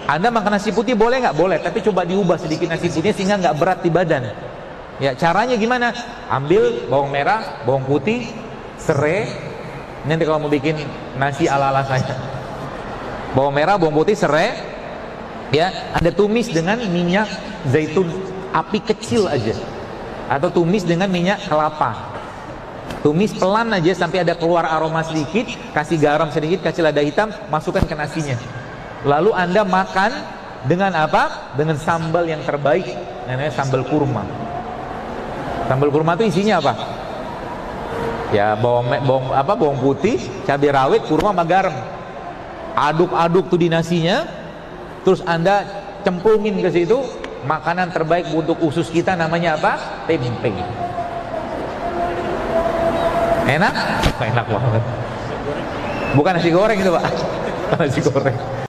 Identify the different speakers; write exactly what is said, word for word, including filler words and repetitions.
Speaker 1: Anda makan nasi putih boleh nggak? Boleh, tapi coba diubah sedikit nasi putihnya sehingga nggak berat di badan. Ya, caranya gimana? Ambil bawang merah, bawang putih, serai. Nanti kalau mau bikin nasi ala-ala saya, bawang merah, bawang putih, serai. Ya, Anda tumis dengan minyak zaitun api kecil aja, atau tumis dengan minyak kelapa. Tumis pelan aja sampai ada keluar aroma sedikit, kasih garam sedikit, kasih lada hitam, masukkan ke nasinya. Lalu Anda makan dengan apa? Dengan sambal yang terbaik, namanya sambal kurma. Sambal kurma itu isinya apa? Ya bawang bawang apa bawang putih, cabai rawit, kurma sama garam. Aduk-aduk tuh di nasinya, terus Anda cemplungin ke situ. Makanan terbaik untuk usus kita namanya apa? Tempe. Enak? Enak banget. Bukan nasi goreng itu, Pak. Nasi goreng.